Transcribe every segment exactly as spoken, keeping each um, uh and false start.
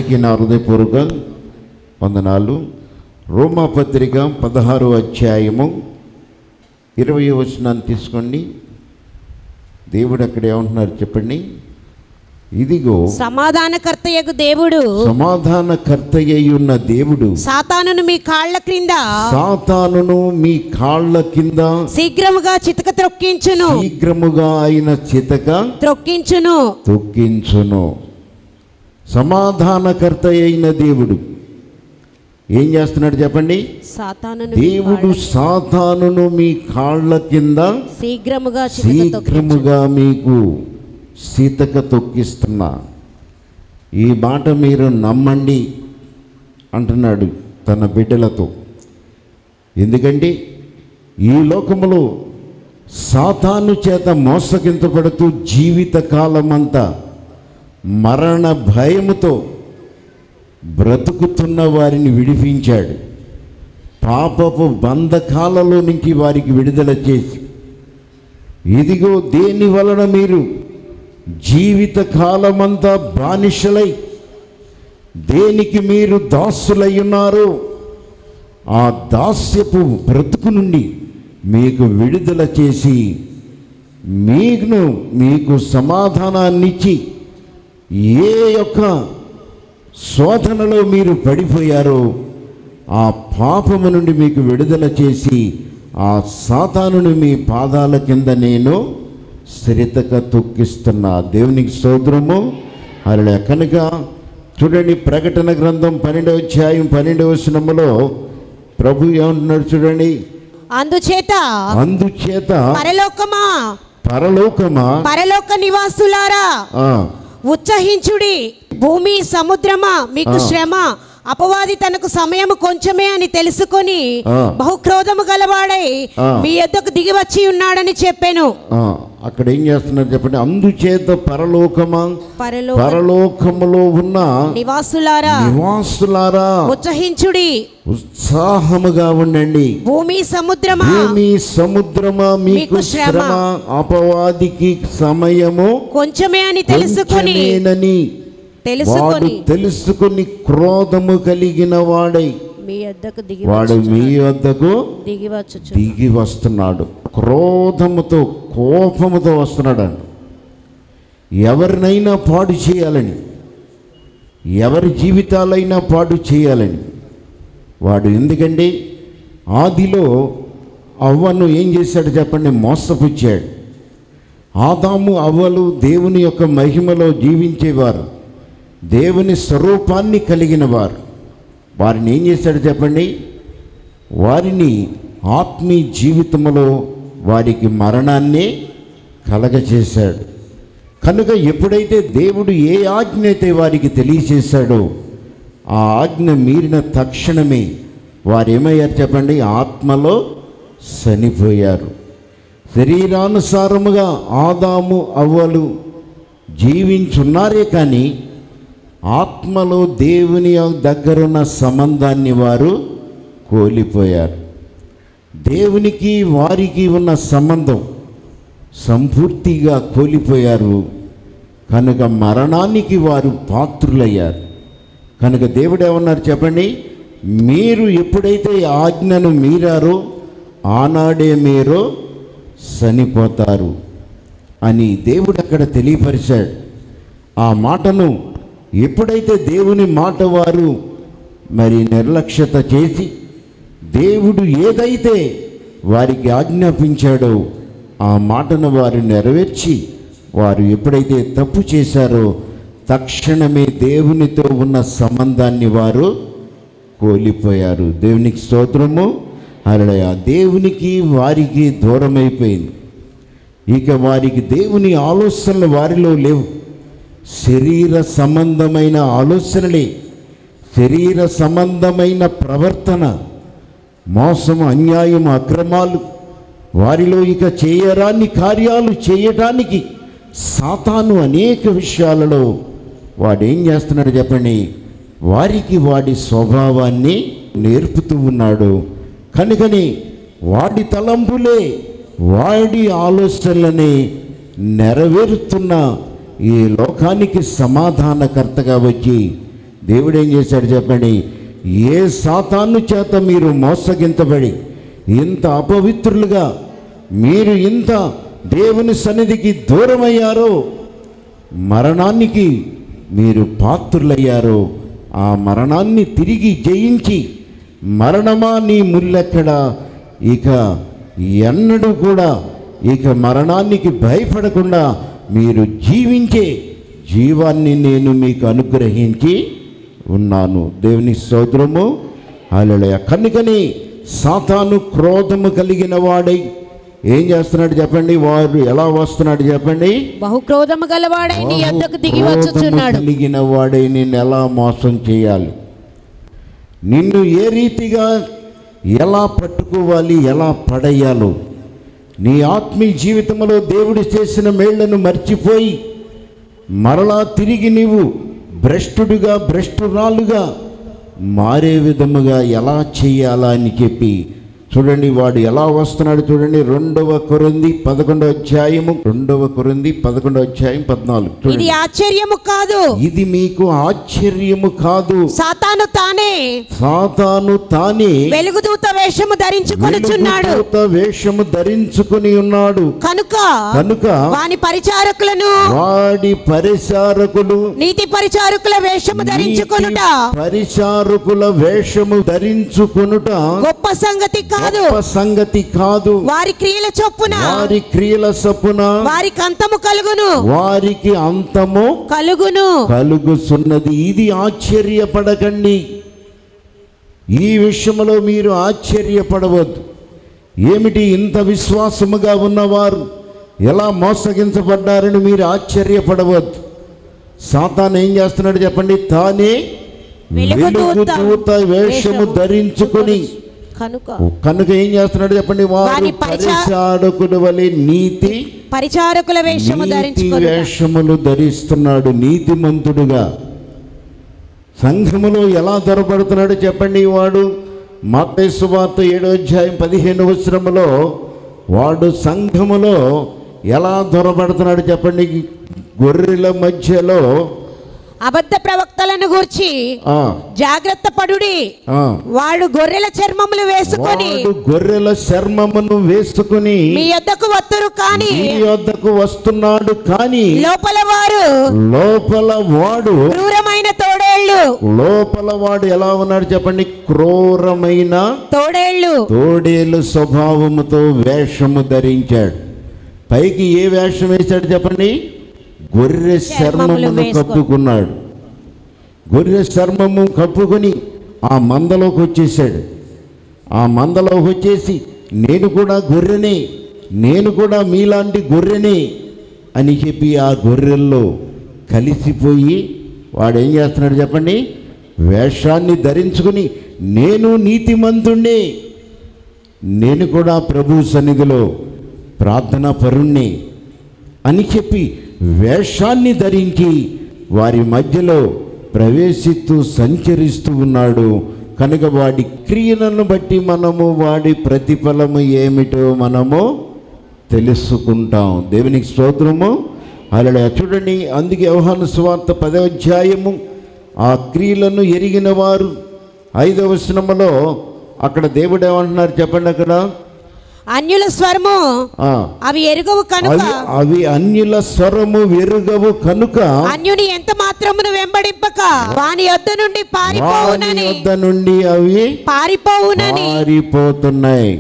అందరికీ నా హృదయపూర్వక వందనాలు. రోమాపత్రిక పదహారో అధ్యాయము ఇరవై వచనాన్ని తీసుకోండి. దేవుడు అక్కడ ఏమంటున్నారు చెప్పండి. ఇదిగో సమాధానకర్తయగు దేవుడు, సమాధానకర్తయ్యున్న దేవుడు సాతానును మీ కాళ్ళ క్రింద సాతానును మీ కాళ్ళ కింద శీఘ్రముగా చితక త్రొక్కించును శీఘ్రముగా ఆయన చితక త్రొక్కించును తొక్కించును. సమాధానకర్త అయిన దేవుడు ఏం చేస్తున్నాడు చెప్పండి. సాతానును దేవుడు సాతానును మీ కాళ్ళ కింద శీఘ్రముగా శీఘ్రముగా మీకు సీతక తొక్కిస్తున్నా. ఈ మాట మీరు నమ్మండి అంటున్నాడు తన బిడ్డలతో. ఎందుకంటే ఈ లోకములో సాతాను చేత మోసగించబడుతూ జీవిత కాలమంతా మరణ భయముతో బ్రతుకుతున్న వారిని విడిపించాడు. పాపపు బంధకాలలో నుంచి వారికి విడుదల చేసి, ఇదిగో దేని వలన మీరు జీవిత కాలమంతా బానిసలై దేనికి మీరు దాసులై ఉన్నారో ఆ దాస్యపు బ్రతుకు నుండి మీకు విడుదల చేసి మీకు మీకు సమాధానాన్నిచ్చి ఏ యొక్క శోధనలో మీరు పడిపోయారో ఆ పాపము నుండి మీకు విడుదల చేసి ఆ సాతానుని మీ పాదాల కింద నేను శ్రితక తొక్కిస్తున్నా. దేవునికి స్తోత్రము. అలా కనుక చూడండి, ప్రకటన గ్రంథం పన్నెండవ అధ్యాయం పన్నెండవ వచనములో ప్రభు ఏమంటున్నాడు చూడండి. అందుచేత అందుచేత పరలోకమా పరలోకమా పరలోక నివాసులారా ఉత్సహించుడి, భూమి సముద్రమా మీకు శ్రమ, అపవాది తనకు సమయము కొంచెమే అని తెలుసుకొని బహుక్రోధము గలవాడై మీ యొద్దకు దిగి వచ్చి ఉన్నాడని చెప్పాను. అక్కడ ఏం చేస్తున్నారు చెప్పండి. అందుచేత పరలోకమా పరలోకములో ఉన్న నివాసులారా నివాసులారా ఉత్సహించుడి, ఉత్సాహముగా ఉండండి. భూమి సముద్రమా భూమి సముద్రమా మీకు శ్రమ, అపవాదికి సమయము కొంచెమే అని తెలుసుకొని తెలుసుకొని తెలుసుకొని క్రోధము కలిగిన వాడై వాడు మీ వద్దకు దిగి వస్తున్నాడు. క్రోధముతో కోపముతో వస్తున్నాడు అండి. ఎవరినైనా పాడు చేయాలని, ఎవరి జీవితాలైనా పాడు చేయాలని వాడు. ఎందుకంటే ఆదిలో అవ్వను ఏం చేశాడు చెప్పండి, మోసపుచ్చాడు. ఆదాము అవ్వలు దేవుని యొక్క మహిమలో జీవించేవారు, దేవుని స్వరూపాన్ని కలిగిన వారు. వారిని ఏం చేశాడు చెప్పండి, వారిని ఆత్మీయ జీవితంలో వారికి మరణాన్ని కలగచేశాడు. కనుక ఎప్పుడైతే దేవుడు ఏ ఆజ్ఞ అయితే వారికి తెలియచేశాడో ఆ ఆజ్ఞ మీరిన తక్షణమే వారు ఏమయ్యారు చెప్పండి, ఆత్మలో చనిపోయారు. శరీరానుసారముగా ఆదాము అవ్వలు జీవించున్నారే కానీ ఆత్మలో దేవుని దగ్గరున్న సంబంధాన్ని వారు కోల్పోయారు. దేవునికి వారికి ఉన్న సంబంధం సంపూర్తిగా కోల్పోయారు. కనుక మరణానికి వారు పాత్రులయ్యారు. కనుక దేవుడు ఏమన్నారు చెప్పండి, మీరు ఎప్పుడైతే ఆజ్ఞను మీరారో ఆనాడే మీరు చనిపోతారు అని దేవుడు అక్కడ తెలియపరిచాడు. ఆ మాటను ఎప్పుడైతే దేవుని మాట వారు మరి నిర్లక్ష్యత చేసి దేవుడు ఏదైతే వారికి ఆజ్ఞాపించాడో ఆ మాటను వారు నెరవేర్చి వారు ఎప్పుడైతే తప్పు చేశారో తక్షణమే దేవునితో ఉన్న సంబంధాన్ని వారు కోల్పోయారు. దేవునికి స్తోత్రము. హల్లెలూయా. దేవునికి వారికి దూరమైపోయింది. ఇక వారికి దేవుని ఆలోచనలు వారిలో లేవు. శరీర సంబంధమైన ఆలోచనలే, శరీర సంబంధమైన ప్రవర్తన, మోసము, అన్యాయం, అక్రమాలు వారిలో ఇక చేయరాని కార్యాలు చేయటానికి సాతాను అనేక విషయాలలో వాడేం చేస్తున్నాడు చెప్పండి, వారికి వాడి స్వభావాన్ని నేర్పుతూ ఉన్నాడు. కనుకని వాడి తలంపులే వాడి ఆలోచనలని నెరవేరుతున్న ఈ లోకానికి సమాధానకర్తగా వచ్చి దేవుడు ఏం చేశాడు చెప్పండి? ఏ సాతాను చేత మీరు మోసగించబడి ఇంత అపవిత్రులుగా మీరు ఇంత దేవుని సన్నిధికి దూరమయ్యారో, మరణానికి మీరు పాత్రులయ్యారో, ఆ మరణాన్ని తిరిగి జయించి, మరణమా నీ ముల్లెక్కడ, ఇక ఎన్నడూ కూడా ఇక మరణానికి భయపడకుండా మీరు జీవించే జీవాన్ని నేను మీకు అనుగ్రహించి ఉన్నాను. దేవుని స్తోత్రము. హల్లెలూయా. కనుకని సాతాను క్రోధము కలిగిన వాడై ఏం చేస్తున్నాడు చెప్పండి? వాడు ఎలా వస్తున్నాడు చెప్పండి? బహుక్రోధము గలవాడై నీ యొద్దకు దిగి వచ్చుచున్నాడు. కలిగిన వాడై నిన్ను ఎలా మోసం చేయాలి, నిన్ను ఏ రీతిగా ఎలా పట్టుకోవాలి, ఎలా పడేయాలో, నీ ఆత్మీయ జీవితంలో దేవుడు చేసిన మేళ్లను మర్చిపోయి మరలా తిరిగి నీవు భ్రష్టుడుగా భ్రష్టురాలుగా మారే విధముగా ఎలా చేయాలా అని చెప్పి చూడండి. వాడు ఎలా వస్తున్నాడు చూడండి. రెండవ కొరింథీ పదకొండవ అధ్యాయము రెండవ కొరింథీ పదకొండవ అధ్యాయం పద్నాలుగు. ఇది ఆశ్చర్యము కాదు, ఇది మీకు ఆశ్చర్యము కాదు. సాతాను తానే సాతాను తానే వెలుగుదూత వేషము ధరించుకొనుచున్నాడు, వెలుగుదూత వేషము ధరించుకొని ఉన్నాడు. కనుక కనుక వాని పరిచారకులను వాడి పరిచారకులు నీతి పరిచారకుల వేషము ధరించుకొనుట పరిచారకుల వేషము ధరించుకొనుట గొప్ప సంగతి కాదు, సంగతి కాదు. వారి క్రియల చొప్పున వారి క్రియల చొప్పున వారికి అంతము కలుగును, వారికి అంతము కలుగును కలుగుతున్నది. ఇది ఆశ్చర్యపడకండి. ఈ విషయంలో మీరు ఆశ్చర్యపడవద్దు. ఏమిటి ఇంత విశ్వాసముగా ఉన్నవారు ఎలా మోసగించబడ్డారని మీరు ఆశ్చర్యపడవద్దు. సాతాను ఏం చేస్తున్నాడు చెప్పండి? తానే వెలుగుదూత వేషము ధరించుకొని కనుక కనుక ఏం చేస్తున్నాడు చెప్పండి? వారి పరిచారకుల వలె నీతి పరిచారకుల వేషము ధరించుకొని వేషములు ధరిస్తున్నాడు. నీతిమంతుడుగా సంఘములో ఎలా దొరబడుతున్నాడు చెప్పండి? వాడు మత్తయి సువార్త ఏడో అధ్యాయం పదిహేను వచనములో వాడు సంఘములో ఎలా దొరబడుతున్నాడు చెప్పండి? గొర్రెల మధ్యలో అబద్ధ ప్రవక్తలను గూర్చి జాగ్రత్త పడుడి, వాడు గొర్రెల చర్మములు వేసుకొని గొర్రెల చర్మమును వేసుకుని మీ యొద్దకు వస్తురు కానీ మీ యొద్దకు వస్తున్నాడు కానీ లోపల వారు లోపల వాడు క్రూరమైన తోడేళ్ళు. లోపల వాడు ఎలా ఉన్నాడు చెప్పండి? క్రూరమైన తోడేళ్ళు తోడేళ్ళు స్వభావముతో వేషము ధరించాడు. పైకి ఏ వేషం వేశాడు చెప్పండి? గొర్రె చర్మమును కప్పుకున్నాడు. గొర్రె చర్మము కప్పుకొని ఆ మందలోకి వచ్చేసాడు. ఆ మందలోకి వచ్చేసి నేను కూడా గొర్రెనే, నేను కూడా మీలాంటి గొర్రెనే అని చెప్పి ఆ గొర్రెల్లో కలిసిపోయి వాడు ఏం చేస్తున్నాడు చెప్పండి? వేషాన్ని ధరించుకుని నేను నీతిమంతుణ్ణి, నేను కూడా ప్రభు సన్నిధిలో ప్రార్థనా పరుణ్ణి అని చెప్పి వేషాన్ని ధరించి వారి మధ్యలో ప్రవేశిస్తూ సంచరిస్తూ ఉన్నాడు. కనుక వాడి క్రియలను బట్టి మనము వాడి ప్రతిఫలము ఏమిటో మనము తెలుసుకుంటాం. దేవునికి స్తోత్రము. అలా చూడండి. అందుకే యోహాను సువార్త పదవ అధ్యాయము ఆ క్రియలను ఎరిగిన వారు ఐదవ వచనములో అక్కడ దేవుడు ఏమంటున్నారు చెప్పండి? అక్కడ అన్యుల స్వరము అవి ఎరుగవు కనుక అవి అన్యుల స్వరము ఎరుగవు కనుక అన్యుని ఎంత మాత్రమును వెంబడింపక వాని యొద్ద నుండి పారిపోవునని యొద్ద నుండి అవి పారిపోవునని పారిపోతున్నాయి.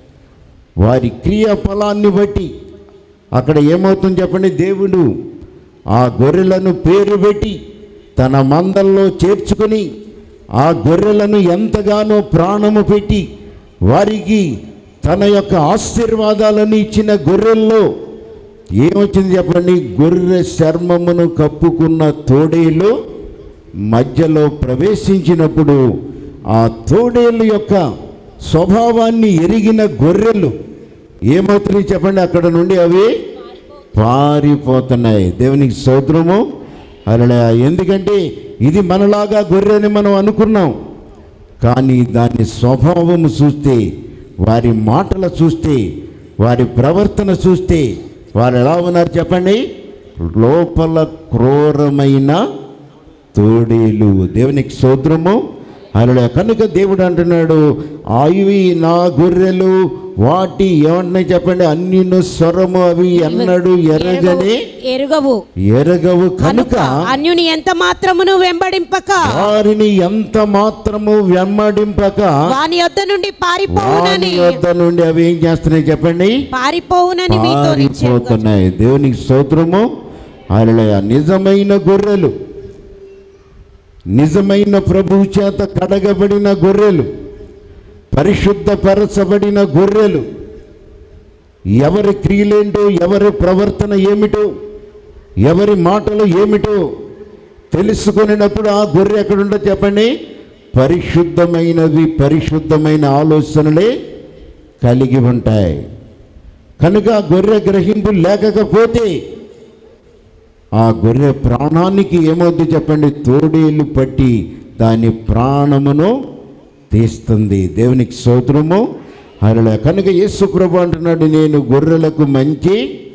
వారి క్రియా ఫలాన్ని బట్టి అక్కడ ఏమవుతుంది చెప్పండి? దేవుడు ఆ గొర్రెలను పేరు పెట్టి తన మందల్లో చేర్చుకొని ఆ గొర్రెలను ఎంతగానో ప్రాణము పెట్టి వారికి తన యొక్క ఆశీర్వాదాలను ఇచ్చిన గొర్రెల్లో ఏమొచ్చింది చెప్పండి? గొర్రె చర్మమును కప్పుకున్న తోడేలు మధ్యలో ప్రవేశించినప్పుడు ఆ తోడేలు యొక్క స్వభావాన్ని ఎరిగిన గొర్రెలు ఏమవుతుంది చెప్పండి? అక్కడ నుండి అవి పారిపోతున్నాయి. దేవునికి స్తోత్రము. అలా ఎందుకంటే ఇది మనలాగా గొర్రెని మనం అనుకున్నాం, కానీ దాని స్వభావము చూస్తే, వారి మాటలు చూస్తే, వారి ప్రవర్తన చూస్తే వారు ఎలా ఉన్నారు చెప్పండి? లోపల క్రూరమైన తోడేలు. దేవునికి స్తోత్రము. అలా కనుక దేవుడు అంటున్నాడు, అవి నా గొర్రెలు, వాటి ఏమన్నా చెప్పండి, అన్యును స్వరము అవి ఎన్నడు ఎరగని ఎరుగవు ఎరగవు కనుక అన్యుని ఎంత మాత్రమును వెంబడింపక వారిని ఎంత మాత్రము వెంబడింపక వాని యొద్ద నుండి పారిపోవునని యొద్ద నుండి అవి ఏం చేస్తున్నాయి చెప్పండి, పారిపోవునని మీతో పారిపోతున్నాయి. దేవునికి స్తోత్రము. హల్లెలూయా. నిజమైన గొర్రెలు, నిజమైన ప్రభువు చేత కడగబడిన గొర్రెలు, పరిశుద్ధపరచబడిన గొర్రెలు, ఎవరి క్రియలేంటో, ఎవరి ప్రవర్తన ఏమిటో, ఎవరి మాటలు ఏమిటో తెలుసుకునేటప్పుడు ఆ గొర్రె ఎక్కడుందో చెప్పండి, పరిశుద్ధమైనవి, పరిశుద్ధమైన ఆలోచనలే కలిగి ఉంటాయి. కనుక ఆ గొర్రె గ్రహింపు లేకపోతే ఆ గొర్రె ప్రాణానికి ఏమవుద్ది చెప్పండి, తోడేలు పట్టి దాని ప్రాణమును తీస్తుంది. దేవునికి స్తోత్రము. అలా కనుక యేసు ప్రభు అంటున్నాడు, నేను గొర్రెలకు మంచి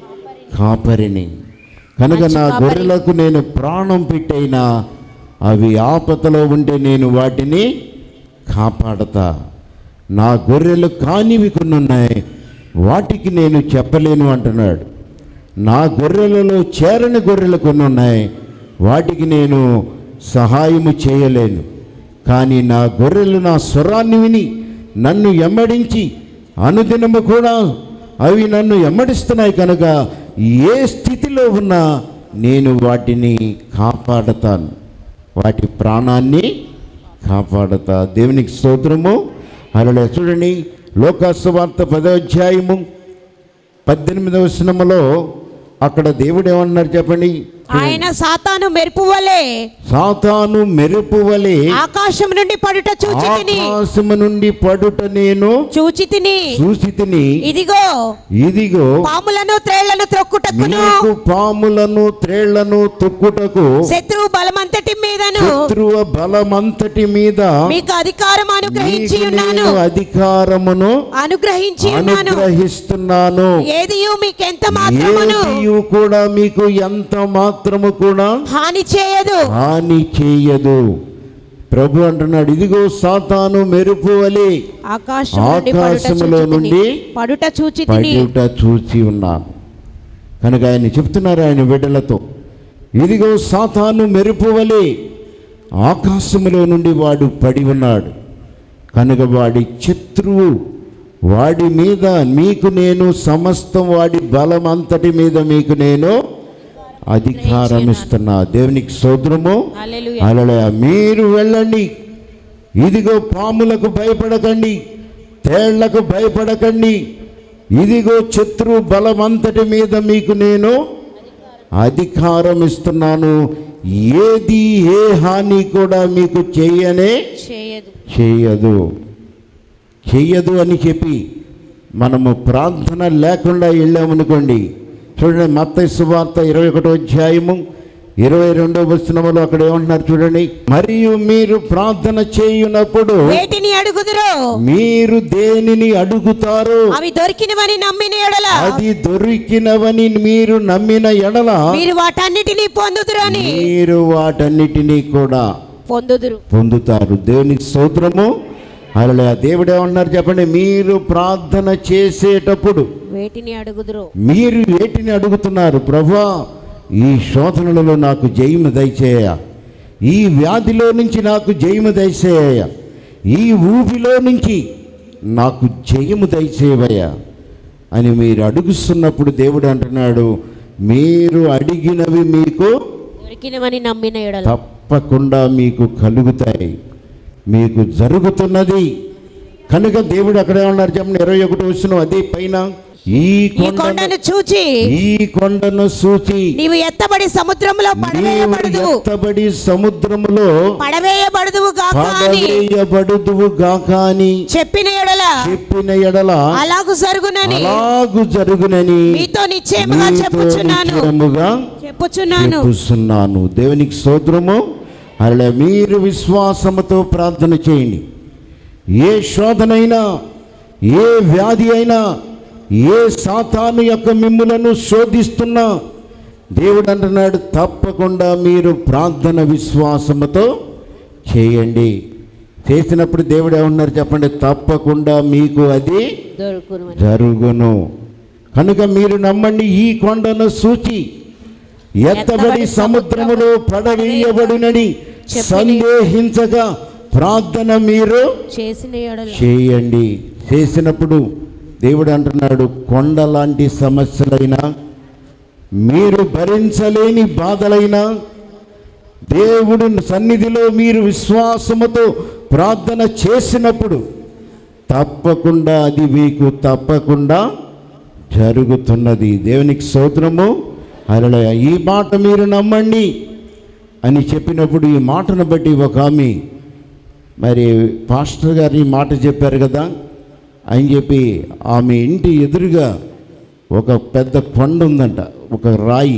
కాపరిని, కనుక నా గొర్రెలకు నేను ప్రాణం పెట్టైనా అవి ఆపదలో ఉంటే నేను వాటిని కాపాడతా. నా గొర్రెలు కానివి కొన్ని ఉన్నాయి, వాటికి నేను చెప్పలేను అంటున్నాడు. నా గొర్రెలలో చేరని గొర్రెలు కొన్ని ఉన్నాయి, వాటికి నేను సహాయము చేయలేను. కానీ నా గొర్రెలు నా స్వరాన్ని విని నన్ను ఎమ్మడించి అనుదినము కూడా అవి నన్ను ఎమ్మడిస్తున్నాయి కనుక ఏ స్థితిలో ఉన్నా నేను వాటిని కాపాడతాను, వాటి ప్రాణాన్ని కాపాడతా. దేవునికి స్తోత్రము. అలా చూడండి, లోకాసువార్త పదో అధ్యాయము పద్దెనిమిదవ వచనములో అక్కడ దేవుడు ఏమన్నారు చెప్పండి, ఆయన సాతాను మెరుపు వలె సాతాను మెరుపు వలె ఆకాశం నుండి పడుట చూచితిని, ఆకాశము నుండి పడుట నేను చూచితిని చూచితిని ఇదిగో ఇదిగో పాములను త్రేళ్లను త్రొక్కుటకును నీకు పాములను త్రేళ్లను తొక్కుటకు శత్రువు బలమంతటి మీదను శత్రువు బలమంతటి మీద మీకు అధికారం అనుగ్రహించి ఉన్నాను అధికారమును అనుగ్రహించి ఉన్నాను అనుగ్రహిస్తున్నాను. ఏదియు మీకు ఎంత మాత్రమును ఏదియు కూడా మీకు ఎంత మాత్రము కూడా హాని చేయదు హాని చేయదు. ప్రభు అంటున్నాడు, ఇదిగో సాతాను మెరుపు వలె ఆకాశములో నుండి పడుట చూచి పడుట చూచి ఉన్నాను. కనుక ఆయన చెప్తున్నారు ఆయన బిడ్డలతో, ఇదిగో సాతాను మెరుపు వలె ఆకాశములో నుండి వాడు పడి ఉన్నాడు కనుక వాడి శత్రువు వాడి మీద మీకు నేను సమస్తం వాడి బలం అంతటి మీద మీకు నేను అధికారం ఇస్తున్నా. దేవునికి స్తోత్రము. హల్లెలూయా. మీరు వెళ్ళండి, ఇదిగో పాములకు భయపడకండి, తేళ్లకు భయపడకండి, ఇదిగో శత్రు బలమంతటి మీద మీకు నేను అధికారం ఇస్తున్నాను, ఏది ఏ హాని కూడా మీకు చేయనే చేయదు చెయ్యదు అని చెప్పి మనము ప్రార్థన లేకుండా వెళ్ళామనుకోండి. చూడండి, మత్తయి సువార్త ఇరవై ఒకటో అధ్యాయము ఇరవై రెండో వచనములో అక్కడ ఏమంటున్నారు చూడండి, మరియు మీరు ప్రార్థన చేయునప్పుడు వేటిని అడుగుదురు, మీరు దేనిని అడుగుతారో అవి దొరికినవని నమ్మిన ఎడల అది దొరికినవని మీరు నమ్మిన ఎడల మీరు వాటన్నిటిని పొందుదురని మీరు వాటన్నిటినీ కూడా పొందుదురు పొందుతారు. దేవునికి స్తోత్రము. అలా దేవుడు ఏమన్నారు చెప్పండి, మీరు ప్రార్థన చేసేటప్పుడు వేటిని అడుగుదురు, మీరు వేటిని అడుగుతున్నారు, ప్రభువా ఈ శోధనలలో నాకు జయము దయచేయ, ఈ వ్యాధిలో నుంచి నాకు జయము దయచేయ, ఈ ఊపిలో నుంచి నాకు జయము దయచేవయ్యా అని మీరు అడుగుతున్నప్పుడు దేవుడు అంటున్నాడు, మీరు అడిగినవి మీకు దొరికినవని నమ్మిన ఎడల తప్పకుండా మీకు కలుగుతాయి, మీకు జరుగుతున్నది. కనుక దేవుడు అక్కడ ఏమన్నారు చెప్పండి, ఇరవై ఒకటి వచ్చిన అదే పైన ఈ కొండను చూచి ఈ కొండను చూచి నీవు ఎత్తబడి సముద్రములో పడవేయబడుదు ఎత్తబడి సముద్రములో పడవేయబడుదువు గాక పడవేయబడుదువు గాక అని చెప్పిన ఎడల చెప్పిన ఎడల అలాగు జరుగునని అలాగు జరుగునని మీతో నిశ్చయముగా చెప్పుచున్నాను చెప్పుచున్నాను చెప్పుచున్నాను. దేవునికి స్తోత్రము. అలా మీరు విశ్వాసముతో ప్రార్థన చేయండి. ఏ శోధనైనా, ఏ వ్యాధి అయినా, ఏ సాతాను యొక్క మిమ్ములను శోధిస్తున్నా దేవుడు అంటున్నాడు, తప్పకుండా మీరు ప్రార్థన విశ్వాసముతో చేయండి. చేసినప్పుడు దేవుడు ఏమన్నారు చెప్పండి? తప్పకుండా మీకు అది జరుగును. కనుక మీరు నమ్మండి. ఈ కొండను సూచి ఎత్తబడి సముద్రములో పడవేయబడునని సందేహించగా ప్రార్థన మీరు చేయండి. చేసినప్పుడు దేవుడు అంటున్నాడు, కొండ లాంటి సమస్యలైనా, మీరు భరించలేని బాధలైనా, దేవుడు సన్నిధిలో మీరు విశ్వాసముతో ప్రార్థన చేసినప్పుడు తప్పకుండా అది మీకు తప్పకుండా జరుగుతున్నది. దేవునికి స్తోత్రము. హల్లెలూయా. ఈ మాట మీరు నమ్మండి అని చెప్పినప్పుడు ఈ మాటను బట్టి ఒక ఆమె, మరి పాస్టర్ గారు ఈ మాట చెప్పారు కదా అని చెప్పి, ఆమె ఇంటి ఎదురుగా ఒక పెద్ద కొండ ఉందంట, ఒక రాయి.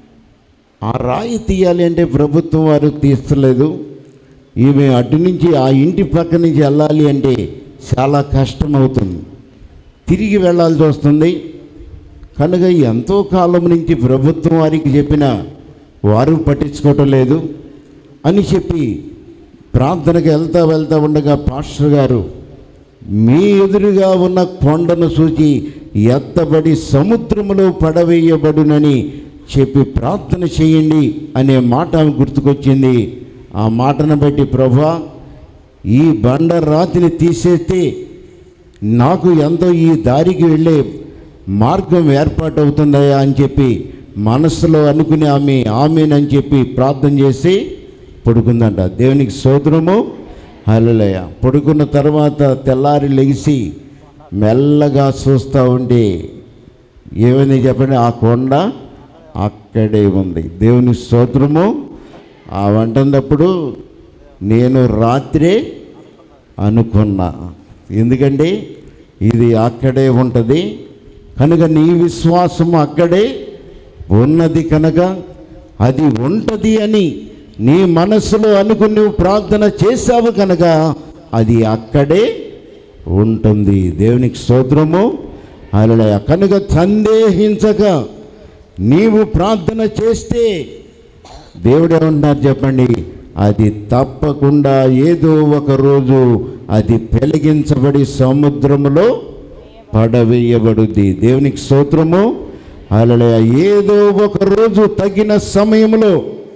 ఆ రాయి తీయాలి అంటే ప్రభుత్వం వారు తీస్తలేదు. ఈమె అటు నుంచి ఆ ఇంటి పక్క నుంచి వెళ్ళాలి అంటే చాలా కష్టం అవుతుంది, తిరిగి వెళ్ళాల్సి వస్తుంది. కనుక ఎంతో కాలం నుంచి ప్రభుత్వం వారికి చెప్పిన వారు పట్టించుకోవటం లేదు అని చెప్పి ప్రార్థనకు వెళ్తా వెళ్తా ఉండగా పాస్టర్ గారు, మీ ఎదురుగా ఉన్న కొండను చూచి ఎత్తబడి సముద్రములో పడవేయబడునని చెప్పి ప్రార్థన చేయండి అనే మాట ఆమె గుర్తుకొచ్చింది. ఆ మాటను బట్టి, ప్రభువా, ఈ బండరాతిని తీసేస్తే నాకు ఎంతో ఈ దారికి వెళ్ళే మార్గం ఏర్పాటు అవుతుందయా అని చెప్పి మనసులో అనుకుని ఆమె ఆమెనని చెప్పి ప్రార్థన చేసి పడుకుందంట. దేవునికి స్తోత్రము. హల్లెలూయా. పడుకున్న తర్వాత తెల్లారి లెగిసి మెల్లగా చూస్తూ ఉంటే ఏమైంది చెప్పండి? ఆ కొండ అక్కడే ఉంది. దేవుని స్తోత్రము. ఆ వంటప్పుడు నేను రాత్రే అనుకున్నా, ఎందుకంటే ఇది అక్కడే ఉంటుంది కనుక, నీ విశ్వాసం అక్కడే ఉన్నది కనుక అది ఉంటుంది అని నీ మనసులో అనుకుని నువ్వు ప్రార్థన చేశావు కనుక అది అక్కడే ఉంటుంది. దేవునికి స్తోత్రము. హల్లెలూయా. కనుక సందేహించక నీవు ప్రార్థన చేస్తే దేవుడు ఏమంటున్నారు చెప్పండి? అది తప్పకుండా ఏదో ఒక రోజు అది పెలిగించబడి సముద్రములో పడవేయబడుద్ది. దేవునికి స్తోత్రము. హల్లెలూయా. ఏదో ఒక రోజు తగిన సమయంలో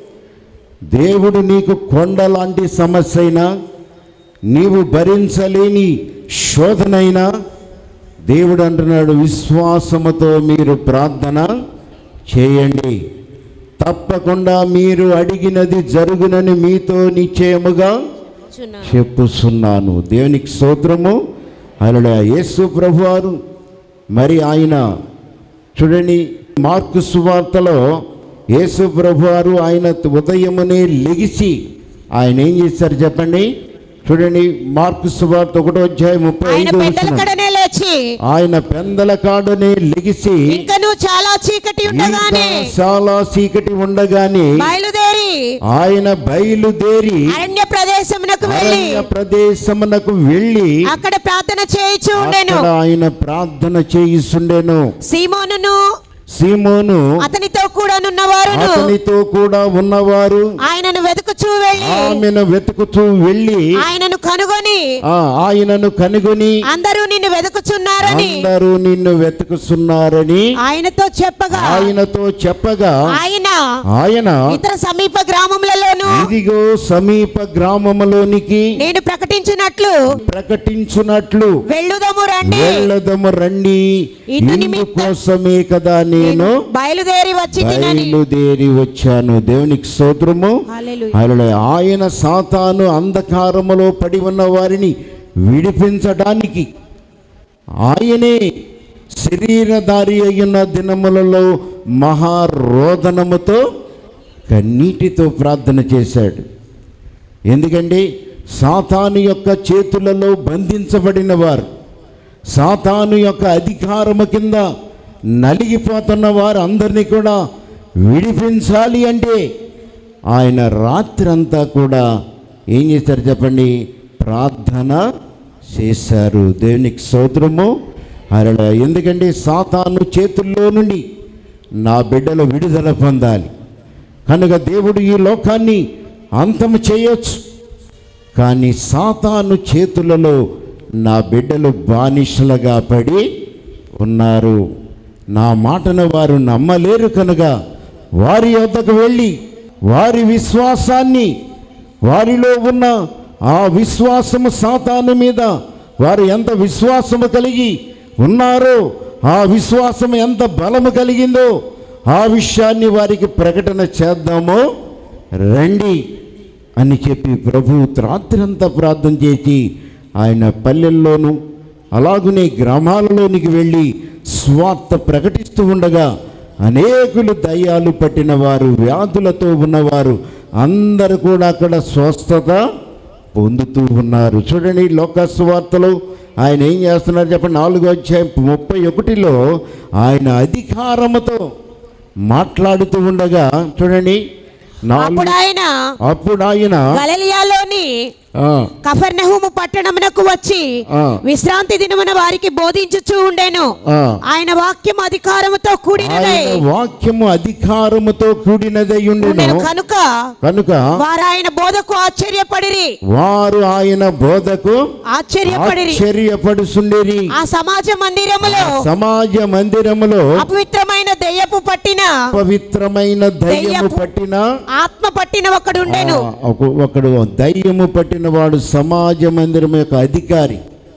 దేవుడు నీకు కొండ లాంటి సమస్య అయినా, నీవు భరించలేని శోధనైనా, దేవుడు అంటున్నాడు, విశ్వాసముతో మీరు ప్రార్థన చేయండి, తప్పకుండా మీరు అడిగినది జరుగునని మీతో నిశ్చయముగా చెప్పుచున్నాను. దేవునికి స్తోత్రము. హల్లెలూయా. యేసు ప్రభువారు మరి ఆయన చూడండి, మార్కు సువార్తలో యేసు ప్రభువారు ఆయన ఉదయమునే లెగిసి ఆయన ఏం చేశారు చెప్పండి? చూడండి, మార్కు సువార్త ఒకటో అధ్యాయం ముప్పై ఐదు లేచి ఆయన పెందల కాడనే లెగిసి ఇంకను చాలా చీకటి ఉండగానే చాలా చీకటి ఉండగానే బయలుదేరి ఆయన బయలుదేరి అరణ్య ప్రదేశమునకు వెళ్ళి అరణ్య ప్రదేశమునకు వెళ్ళి అక్కడ ప్రార్థన చేయుచు ఉండెను. అక్కడ ఆయన ప్రార్థన చేయుచుండెను. సీమోనును సీమోను అతనితో కూడా ఉన్నవారు అతనితో కూడా ఉన్నవారు ఆయనను వెతుకుచూ వెళ్ళి ఆమెను వెతుకుచూ వెళ్ళి ఆయనను కనుగొని ఆయనను కనుగొని అందరూ నిన్ను వెతుకుచున్నారని అందరూ నిన్ను వెతుకుచున్నారని ఆయనతో చెప్పగా ఆయనతో చెప్పగా ఆయన ఆయన ఇతర సమీప గ్రామములలోను ఇదిగో సమీప గ్రామములోనికి నేను ప్రకటించినట్లు ప్రకటించున్నట్లు వెళ్ళుదము రండి వెళ్ళుదము రండి ఇందు కోసమే కదా నేను బయలుదేరి వచ్చి బయలుదేరి వచ్చాను. దేవునికి స్తోత్రము. హల్లెలూయా. ఆయన సాతాను అంధకారములో పడి ఉన్న వారిని విడిపించడానికి ఆయనే శరీరధారి అయిన దినములలో మహారోదనముతో కన్నీటితో ప్రార్థన చేశాడు. ఎందుకంటే సాతాను యొక్క చేతులలో బంధించబడిన వారు, సాతాను యొక్క అధికారము కింద నలిగిపోతున్న వారు అందరినీ కూడా విడిపించాలి అంటే ఆయన రాత్రి అంతా కూడా ఏం చేశారు చెప్పండి? ప్రార్థన చేశారు. దేవునికి స్తోత్రము. హల్లెలూయా. ఎందుకంటే సాతాను చేతుల్లో నుండి నా బిడ్డలు విడుదల పొందాలి. కనుక దేవుడు ఈ లోకాన్ని అంతం చేయొచ్చు, కానీ సాతాను చేతులలో నా బిడ్డలు బానిసలుగా పడి ఉన్నారు. నా మాటను వారు నమ్మలేరు కనుక వారి వద్దకు వెళ్ళి వారి విశ్వాసాన్ని, వారిలో ఉన్న ఆ విశ్వాసము సాతాను మీద వారు ఎంత విశ్వాసము కలిగి ఉన్నారో, ఆ విశ్వాసం ఎంత బలము కలిగిందో ఆ విషయాన్ని వారికి ప్రకటన చేద్దామో రండి అని చెప్పి ప్రభు రాత్రంతా ప్రార్థన చేసి ఆయన పల్లెల్లోనూ అలాగునే గ్రామాలలోనికి వెళ్ళి స్వార్థ ప్రకటిస్తూ ఉండగా అనేకులు దయ్యాలు పట్టిన వారు, వ్యాధులతో ఉన్నవారు అందరూ కూడా అక్కడ స్వస్థత పొందుతూ ఉన్నారు. చూడండి, లోకాసు వార్తలో ఆయన ఏం చేస్తున్నారు చెప్పండి. నాలుగో అధ్యాయం ముప్పై ఒకటిలో ఆయన అధికారముతో మాట్లాడుతూ ఉండగా చూడండి, అప్పుడు ఆయన అప్పుడు ఆయన గలిలయలోని కఫర్నహూము పట్టణమునకు వచ్చి విశ్రాంతి దినమున వారికి బోధించుచూ ఉండెను. ఆయన వాక్యం అధికారముతో కూడినదై వాక్యము అధికారముతో కూడినదై ఉండెను కనుక కనుక వారు ఆయన బోధకు ఆశ్చర్యపడిరి వారు ఆయన బోధకు ఆశ్చర్యపడిరి ఆశ్చర్యపడుచుండిరి. ఆ సమాజ మందిరములో సమాజ మందిరములో అపవిత్రమైన దయ్యపు పట్టిన పవిత్రమైన దయ్యము పట్టిన ఆత్మ పట్టిన ఒకడు ఉండెను. ఒకడు దయ్యము పట్టిన వాడు సమాజ మందిరం యొక్క అధికారి.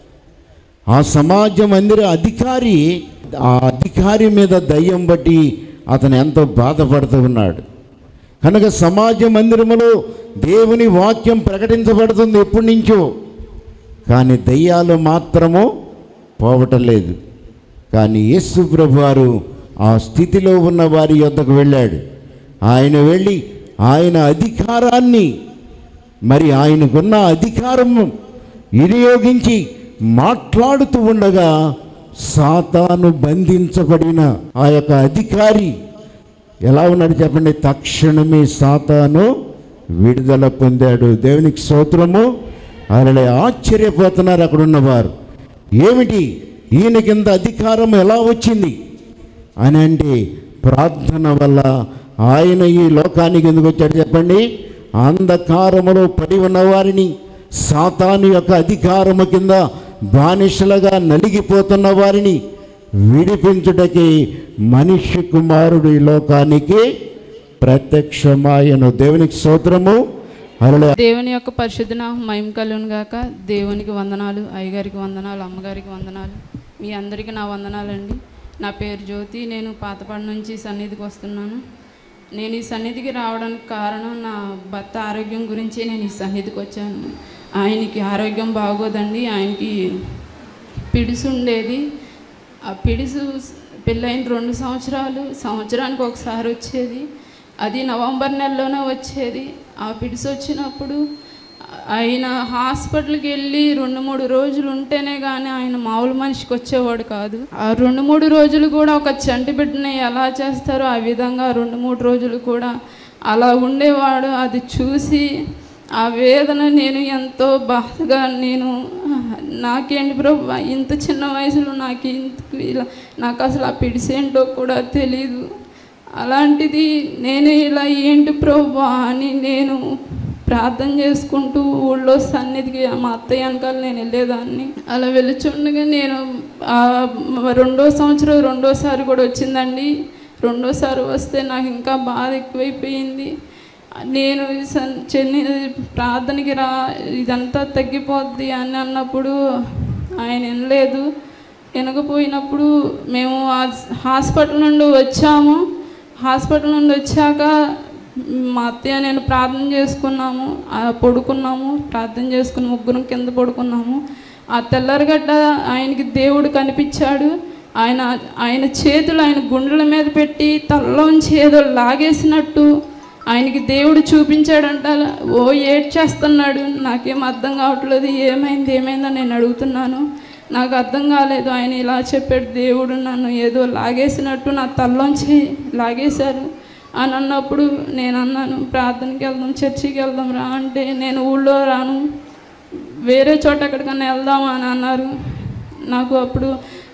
ఆ సమాజ మందిర అధికారి ఆ అధికారి మీద దయ్యం బట్టి అతను ఎంతో బాధపడుతూ ఉన్నాడు. కనుక సమాజ మందిరములో దేవుని వాక్యం ప్రకటించబడుతుంది ఎప్పటి నుంచో, కానీ దయ్యాలు మాత్రము పోవటం లేదు. కానీ యేసు ప్రభు వారు ఆ స్థితిలో ఉన్న వారి యొద్దకు వెళ్ళాడు. ఆయన వెళ్ళి ఆయన అధికారాన్ని, మరి ఆయనకున్న అధికారము వినియోగించి మాట్లాడుతూ ఉండగా సాతాను బంధించబడిన ఆ యొక్క అధికారి ఎలా ఉన్నాడు చెప్పండి. తక్షణమే సాతాను విడుదల పొందాడు. దేవునికి స్తోత్రము. అలాగే ఆశ్చర్యపోతున్నారు అక్కడ ఉన్నవారు. ఏమిటి ఈయన కింద అధికారం ఎలా వచ్చింది అని అంటే, ప్రార్థన వల్ల ఆయన ఈ లోకానికి ఎందుకు వచ్చాడు చెప్పండి. అంధకారములో పడి ఉన్న వారిని, సాతాను యొక్క అధికారము కింద బానిసలుగా నలిగిపోతున్న వారిని విడిపించుటకి మనిషి కుమారుడు ఈ లోకానికి ప్రత్యక్షమాయను. దేవునికి స్తోత్రము. దేవుని యొక్క పరిశుద్ధ నామం మహిమ కలుగును గాక. దేవునికి వందనాలు, అయ్యగారికి వందనాలు, అమ్మగారికి వందనాలు, మీ అందరికీ నా వందనాలండి. నా పేరు జ్యోతి. నేను పాతపాడు నుంచి సన్నిధికి వస్తున్నాను. నేను ఈ సన్నిధికి రావడానికి కారణం నా భర్త ఆరోగ్యం గురించి నేను ఈ సన్నిధికి వచ్చాను. ఆయనకి ఆరోగ్యం బాగోదండి. ఆయనకి పిడుసు ఉండేది. ఆ పిడుసు పెళ్ళైన రెండు సంవత్సరాలు సంవత్సరానికి ఒకసారి వచ్చేది. అది నవంబర్ నెలలోనే వచ్చేది. ఆ పిడుసు వచ్చినప్పుడు ఆయన హాస్పిటల్కి వెళ్ళి రెండు మూడు రోజులు ఉంటేనే కానీ ఆయన మామూలు మనిషికి వచ్చేవాడు కాదు. ఆ రెండు మూడు రోజులు కూడా ఒక చంటి బిడ్డని ఎలా చేస్తారో ఆ విధంగా రెండు మూడు రోజులు కూడా అలా ఉండేవాడు. అది చూసి ఆ వేదన నేను ఎంతో బాధగా, నేను నాకేంటి ప్రభు ఇంత చిన్న వయసులో నాకు ఇంత ఇలా నాకు అసలు ఆ పిడిసేంటో కూడా తెలీదు. అలాంటిది నేను ఇలా ఏంటి ప్రభు అని నేను ప్రార్థన చేసుకుంటూ ఊళ్ళో సన్నిధికి మా అత్తయ్య వెనకాల నేను వెళ్ళేదాన్ని. అలా వెళ్ళుచుండగా నేను రెండో సంవత్సరం రెండోసారి కూడా వచ్చిందండి. రెండోసారి వస్తే నాకు ఇంకా బాధ ఎక్కువైపోయింది. నేను చెన్ని ప్రార్థనకి రా ఇదంతా తగ్గిపోద్ది అని అన్నప్పుడు ఆయన వినలేదు. వినకపోయినప్పుడు మేము హాస్పిటల్ నుండి వచ్చాము. హాస్పిటల్ నుండి వచ్చాక మా అత్తయ్య నేను ప్రార్థన చేసుకున్నాము, పడుకున్నాము. ప్రార్థన చేసుకుని ముగ్గురం కింద పడుకున్నాము. ఆ తెల్లరగడ్డ ఆయనకి దేవుడు కనిపించాడు. ఆయన ఆయన చేతులు ఆయన గుండెల మీద పెట్టి తలలోంచి ఏదో లాగేసినట్టు ఆయనకి దేవుడు చూపించాడంట. ఓ ఏడ్చేస్తున్నాడు. నాకేం అర్థం కావట్లేదు, ఏమైంది ఏమైందని నేను అడుగుతున్నాను. నాకు అర్థం కాలేదు. ఆయన ఇలా చెప్పాడు, దేవుడు నన్ను ఏదో లాగేసినట్టు నా తలలోంచి లాగేశారు అని అన్నప్పుడు నేను అన్నాను, ప్రార్థనకి వెళ్దాం, చర్చికి వెళ్దాం రా అంటే, నేను ఊళ్ళో రాను, వేరే చోట ఎక్కడికన్నా వెళ్దాం అని అన్నారు. నాకు అప్పుడు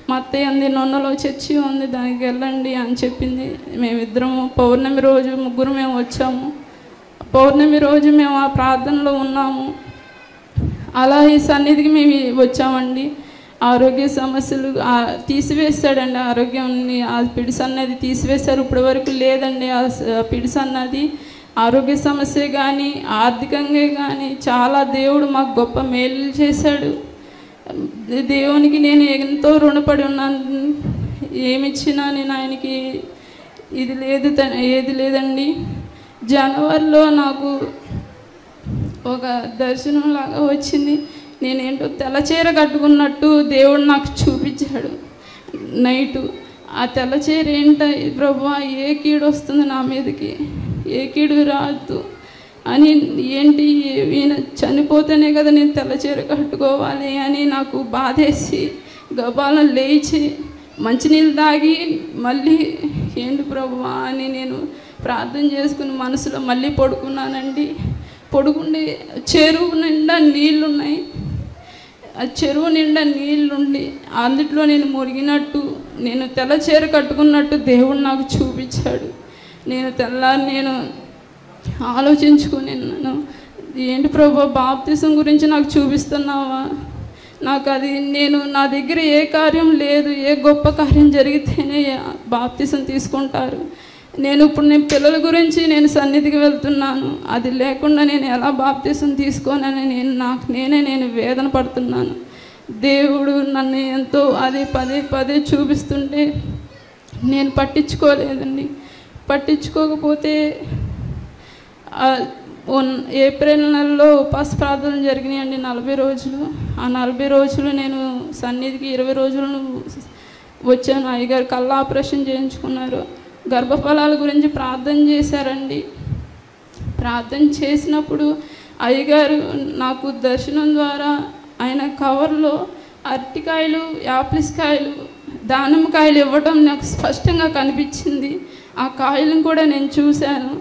మా అత్తయ్య అంది నొన్నలో చర్చి ఉంది, దానికి వెళ్ళండి అని చెప్పింది. మేమిద్దరము పౌర్ణమి రోజు ముగ్గురు మేము వచ్చాము. పౌర్ణమి రోజు మేము ఆ ప్రార్థనలో ఉన్నాము. అలా ఈ సన్నిధికి మేము వచ్చామండి. ఆరోగ్య సమస్యలు తీసివేస్తాడండి, ఆరోగ్యాన్ని ఆ పిడిసి అన్నది తీసివేశారు. ఇప్పటి వరకు లేదండి ఆ పిడిసి అన్నది. ఆరోగ్య సమస్య కానీ ఆర్థికంగా కానీ చాలా దేవుడు మాకు గొప్ప మేలు చేశాడు. దేవునికి నేను ఎంతో రుణపడి ఉన్నాను. ఏమిచ్చినా నేను ఆయనకి ఇది లేదు ఏది లేదండి. జనవరిలో నాకు ఒక దర్శనం లాగా వచ్చింది. నేనేంటో తెల్లచీర కట్టుకున్నట్టు దేవుడు నాకు చూపించాడు నైటు. ఆ తెల్లచీర ఏంట ప్రభువా, ఏ కీడు వస్తుంది నా మీదకి, ఏ కీడు రాదు అని, ఏంటి ఈయన చనిపోతేనే కదా నేను తెల్లచీర కట్టుకోవాలి అని నాకు బాధేసి గబాలను లేచి మంచినీళ్ళు తాగి మళ్ళీ ఏంటి ప్రభువా అని నేను ప్రార్థన చేసుకుని మనసులో మళ్ళీ పడుకున్నానండి. పడుకుండి చెరువు నిండా నీళ్ళు ఉన్నాయి. ఆ చెరువు నిండా నీళ్ళుండి అందుట్లో నేను మురిగినట్టు, నేను తెల్ల చీర కట్టుకున్నట్టు దేవుడు నాకు చూపించాడు. నేను తెల్లారి నేను ఆలోచించుకుని నన్ను, ఏంటి ప్రభు బాప్తిసం గురించి నాకు చూపిస్తున్నావా, నాకు అది నేను నా దగ్గర ఏ కార్యం లేదు, ఏ గొప్ప కార్యం జరిగితేనే బాప్తిసం తీసుకుంటారు. నేను ఇప్పుడు నేను పిల్లల గురించి నేను సన్నిధికి వెళ్తున్నాను, అది లేకుండా నేను ఎలా బాప్తిసం తీసుకోనని నేను నాకు నేనే నేను వేదన పడుతున్నాను. దేవుడు నన్ను ఎంతో అది పదే పదే చూపిస్తుంటే నేను పట్టించుకోలేదండి. పట్టించుకోకపోతే ఏప్రిల్ నెలలో ఉపాస ప్రార్థనలు జరిగినాయండి నలభై రోజులు. ఆ నలభై రోజులు నేను సన్నిధికి ఇరవై రోజులు వచ్చాను. అయ్యగారు కళ్ళ ఆపరేషన్ చేయించుకున్నారు. గర్భఫలాల గురించి ప్రార్థన చేశారండి. ప్రార్థన చేసినప్పుడు అయ్యగారు నాకు దర్శనం ద్వారా ఆయన కవర్లో అరటికాయలు, యాపిల్స్కాయలు, దానిమ్మకాయలు ఇవ్వడం నాకు స్పష్టంగా కనిపించింది. ఆ కాయలను కూడా నేను చూశాను.